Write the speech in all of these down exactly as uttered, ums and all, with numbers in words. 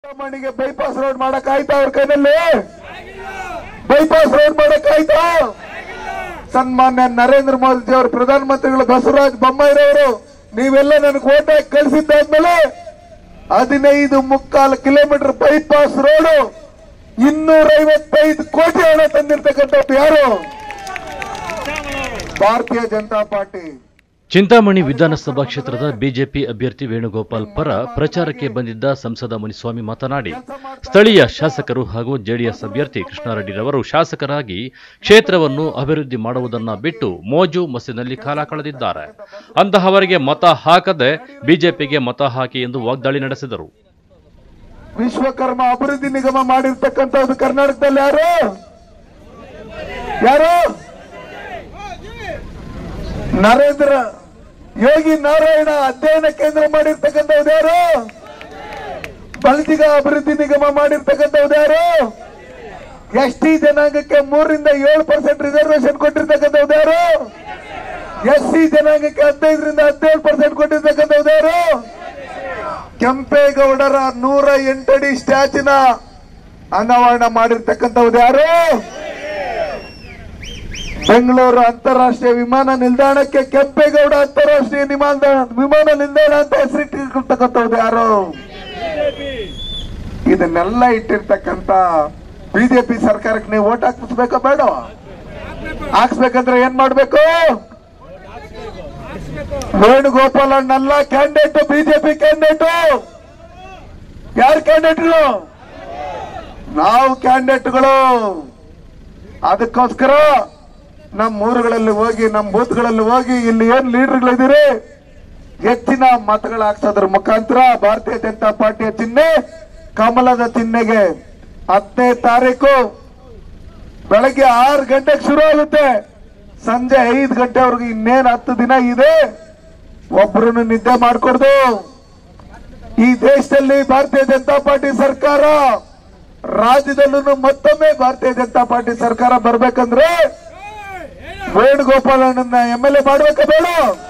ಚಿಂತಾಮಣಿಗೆ bypass road ಮಾಡಕ್ ಆಯ್ತಾ ಅವ್ರ ಕೈನಲ್ಲಿ? ಬೈಪಾಸ್ ರೋಡ್ ಮಾಡಕ್ ಆಯ್ತಾ? ಸನ್ಮಾನ್ಯ ನರೇಂದ್ರ ಮೋದಿ ಅವರು ಪ್ರಧಾನಮಂತ್ರಿಗಳು ಬಸವರಾಜ ಬೊಮ್ಮಾಯಿರವರು ನೀವೆಲ್ಲ ನನಗೆ ಓಟ್ ಹಾಕಿ ಕಳಿಸಿದ್ದಾದ್ಮೇಲೆ ಹದಿನೈದು ಮುಕ್ಕಾಲು ಕಿಲೋಮೀಟರ್ ಬೈಪಾಸ್ ರೋಡ್ ಇನ್ನೂರ ಐವತ್ತೈದು ಕೋಟಿ ಹಣ ತಂದಿರ್ತಕ್ಕಂಥದ್ದು ಯಾರು? ಭಾರತೀಯ ಜನತಾ ಪಾರ್ಟಿ. ಚಿಂತಾಮಣಿ ವಿಧಾನಸಭಾ ಕ್ಷೇತ್ರದ ಬಿಜೆಪಿ ಅಭ್ಯರ್ಥಿ ವೇಣುಗೋಪಾಲ್ ಪರ ಪ್ರಚಾರಕ್ಕೆ ಬಂದಿದ್ದ ಸಂಸದ ಮುನಿಸ್ವಾಮಿ ಮಾತನಾಡಿ, ಸ್ಥಳೀಯ ಶಾಸಕರು ಹಾಗೂ ಜೆಡಿಎಸ್ ಅಭ್ಯರ್ಥಿ ಕೃಷ್ಣಾರೆಡ್ಡಿರವರು ಶಾಸಕರಾಗಿ ಕ್ಷೇತ್ರವನ್ನು ಅಭಿವೃದ್ಧಿ ಮಾಡುವುದನ್ನು ಬಿಟ್ಟು ಮೋಜು ಮಸ್ತಿನಲ್ಲಿ ಕಾಲ ಕಳೆದಿದ್ದಾರೆ. ಅಂತಹವರಿಗೆ ಮತ ಹಾಕದೆ ಬಿಜೆಪಿಗೆ ಮತ ಹಾಕಿ ಎಂದು ವಾಗ್ದಾಳಿ ನಡೆಸಿದರು. ವಿಶ್ವಕರ್ಮ ಅಭಿವೃದ್ಧಿ ನಿಗಮ ಮಾಡಿರ್ತಕ್ಕಂಥದ್ದು ಕರ್ನಾಟಕದಲ್ಲಿ ಯಾರು ಯಾರು ನರೇಂದ್ರ ಯೋಗಿ ನಾರಾಯಣ ಅಧ್ಯಯನ ಕೇಂದ್ರ ಮಾಡಿರ್ತಕ್ಕಂಥದ್ದು ಯಾರು? ಬಲ್ಜಿಗ ಅಭಿವೃದ್ಧಿ ನಿಗಮ ಮಾಡಿರ್ತಕ್ಕಂಥದ್ದು ಯಾರು? ಎಸ್ ಟಿ ಜನಾಂಗಕ್ಕೆ ಮೂರರಿಂದ ಏಳು ಪರ್ಸೆಂಟ್ ರಿಸರ್ವೇಶನ್ ಕೊಟ್ಟಿರ್ತಕ್ಕಂಥದ್ದು ಯಾರು? ಎಸ್ ಸಿ ಜನಾಂಗಕ್ಕೆ ಹದಿನೈದರಿಂದ ಹದಿನೇಳು ಪರ್ಸೆಂಟ್ ಕೊಟ್ಟಿರ್ತಕ್ಕಂಥದ್ದು ಯಾರು? ಕೆಂಪೇಗೌಡರ ನೂರ ಎಂಟಡಿ ಸ್ಟ್ಯಾಚ್ಯೂನ ಅನಾವರಣ ಮಾಡಿರ್ತಕ್ಕಂಥದ್ದು ಯಾರು? ಬೆಂಗಳೂರು ಅಂತಾರಾಷ್ಟ್ರೀಯ ವಿಮಾನ ನಿಲ್ದಾಣಕ್ಕೆ ಕೆಂಪೇಗೌಡ ಅಂತಾರಾಷ್ಟ್ರೀಯ ವಿಮಾನ ನಿಲ್ದಾಣ ಅಂತ ಹೆಸರಿಟ್ಟಿರ್ತಕ್ಕಂಥದ್ದು ಯಾರು? ಇದನ್ನೆಲ್ಲ ಇಟ್ಟಿರ್ತಕ್ಕಂಥ ಬಿಜೆಪಿ ಸರ್ಕಾರಕ್ಕೆ ನೀವು ಓಟ್ ಹಾಕಿಸ್ಬೇಕಾ ಬೇಡ? ಹಾಕ್ಸ್ಬೇಕಂದ್ರೆ ಏನ್ ಮಾಡ್ಬೇಕು? ವೇಣುಗೋಪಾಲ್ ಅಣ್ಣಲ್ಲ ಕ್ಯಾಂಡಿಡೇಟ್, ಬಿಜೆಪಿ ಕ್ಯಾಂಡಿಡೇಟ್. ಯಾರು ಕ್ಯಾಂಡಿಡೇಟ್ಗಳು? ನಾವು ಕ್ಯಾಂಡಿಡೇಟ್ಗಳು. ಅದಕ್ಕೋಸ್ಕರ ನಮ್ಮ ಊರುಗಳಲ್ಲಿ ಹೋಗಿ ನಮ್ಮ ಬೂತ್ಗಳಲ್ಲಿ ಹೋಗಿ ಇಲ್ಲಿ ಏನ್ ಲೀಡರ್ಗಳಿದ್ದೀರಿ ಹೆಚ್ಚಿನ ಮತಗಳು ಹಾಕ್ಸೋದ್ರ ಮುಖಾಂತರ ಭಾರತೀಯ ಜನತಾ ಪಾರ್ಟಿಯ ಚಿಹ್ನೆ ಕಮಲದ ಚಿಹ್ನೆಗೆ ಹತ್ತನೇ ತಾರೀಕು ಬೆಳಗ್ಗೆ ಆರು ಗಂಟೆಗೆ ಶುರು ಆಗುತ್ತೆ, ಸಂಜೆ ಐದು ಗಂಟೆವರೆಗೂ ಇನ್ನೇನು ಹತ್ತು ದಿನ ಇದೆ. ಒಬ್ರು ನಿದ್ದೆ ಮಾಡ್ಕೊಡ್ದು. ಈ ದೇಶದಲ್ಲಿ ಭಾರತೀಯ ಜನತಾ ಪಾರ್ಟಿ ಸರ್ಕಾರ, ರಾಜ್ಯದಲ್ಲೂ ಮತ್ತೊಮ್ಮೆ ಭಾರತೀಯ ಜನತಾ ಪಾರ್ಟಿ ಸರ್ಕಾರ ಬರ್ಬೇಕಂದ್ರೆ ವೇಣುಗೋಪಾಲ್ ಅಣ್ಣನ ಎಂ ಎಲ್ ಎ ಮಾಡ್ಬೇಕ ಬೇಡ?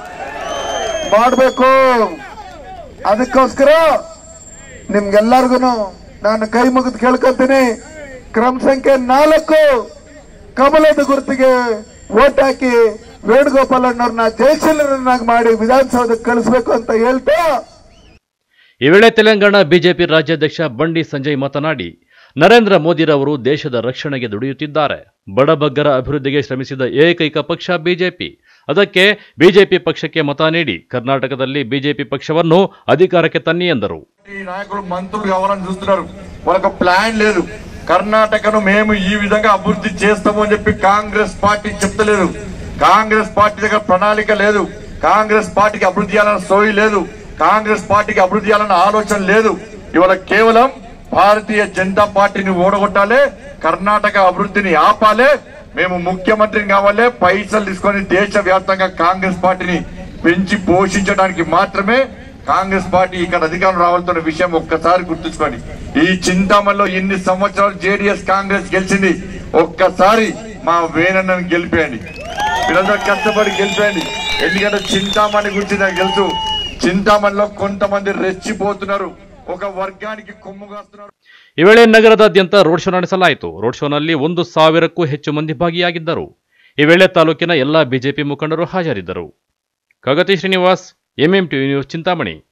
ಮಾಡ್ಬೇಕು. ಅದಕ್ಕೋಸ್ಕರ ನಿಮ್ಗೆಲ್ಲರಿಗೂ ನಾನು ಕೈ ಮುಗಿದು ಕೇಳ್ಕೊಂತೀನಿ, ಕ್ರಮ ಸಂಖ್ಯೆ ನಾಲ್ಕು ಕಮಲದ ಗುರುತಿಗೆ ಓಟ್ ಹಾಕಿ ವೇಣುಗೋಪಾಲ್ ಅಣ್ಣವ್ರನ್ನ ಜಯಶೀಲರನ್ನಾಗಿ ಮಾಡಿ ವಿಧಾನಸೌಧಕ್ಕೆ ಕಳಿಸಬೇಕು ಅಂತ ಹೇಳ್ತಾ, ಈ ವೇಳೆ ತೆಲಂಗಾಣ ಬಿಜೆಪಿ ರಾಜ್ಯಾಧ್ಯಕ್ಷ ಬಂಡಿ ಸಂಜಯ್ ಮಾತನಾಡಿ, ನರೇಂದ್ರ ಮೋದಿರವರು ದೇಶದ ರಕ್ಷಣೆಗೆ ದುಡಿಯುತ್ತಿದ್ದಾರೆ. ಬಡಬಗ್ಗರ ಅಭಿವೃದ್ಧಿಗೆ ಶ್ರಮಿಸಿದ ಏಕೈಕ ಪಕ್ಷ ಬಿಜೆಪಿ. ಅದಕ್ಕೆ ಬಿಜೆಪಿ పక్షಕ್ಕೆ మత ನೀಡಿ కర్ణాటకದಲ್ಲಿ బిజెపి పక్షವನ್ನು అధికారಕ್ಕೆ తన్ని ఎందరు. ఈ నాయకులు మంత్రులు కావాలని చూస్తున్నారు, వాళ్ళకి ప్లాన్ లేదు. కర్ణాటకను మేము ఈ విధంగా అభివృద్ధి చేస్తాము అని చెప్పి కాంగ్రెస్ పార్టీ చెప్తలేదు. కాంగ్రెస్ పార్టీ దగ్గర ప్రణాళిక లేదు. కాంగ్రెస్ పార్టీకి అభివృద్ధి చేయాలన్న సోయి లేదు. కాంగ్రెస్ పార్టీకి అభివృద్ధి చేయాలన్న ఆలోచన లేదు. ఇవాళ కేవలం భారతీయ జనతా పార్టీని ఓడగొట్టాలి, కర్ణాటక అభివృద్ధిని ఆపాలి, మేము ముఖ్యమంత్రిని కావాలి, పైసలు తీసుకొని దేశ వ్యాప్తంగా కాంగ్రెస్ పార్టీని పెంచి పోషించడానికి మాత్రమే కాంగ్రెస్ పార్టీ ఇక్కడ అధికారం రావాలన్న విషయం ఒక్కసారి గుర్తుంచుకోండి. ఈ చింతామణిలో ఇన్ని సంవత్సరాలు జేడీఎస్ కాంగ్రెస్ గెలిచింది. ఒక్కసారి మా వేణన్నను గెలిపేయండి, మీరందరూ కష్టపడి గెలిపేయండి. ఎందుకంటే చింతామణి గురించి నాకు తెలుసు, చింతామణిలో కొంతమంది రెచ్చిపోతున్నారు, ఒక వర్గానికి కొమ్ముగాస్తున్నారు. ಈ ವೇಳೆ ನಗರದಾದ್ಯಂತ ರೋಡ್ ಶೋ ನಡೆಸಲಾಯಿತು. ರೋಡ್ ಶೋನಲ್ಲಿ ಒಂದು ಸಾವಿರಕ್ಕೂ ಹೆಚ್ಚು ಮಂದಿ ಭಾಗಿಯಾಗಿದ್ದರು. ಈ ವೇಳೆ ತಾಲೂಕಿನ ಎಲ್ಲಾ ಬಿಜೆಪಿ ಮುಖಂಡರು ಹಾಜರಿದ್ದರು. Kagati Srinivas, MM TV news, Chintamani.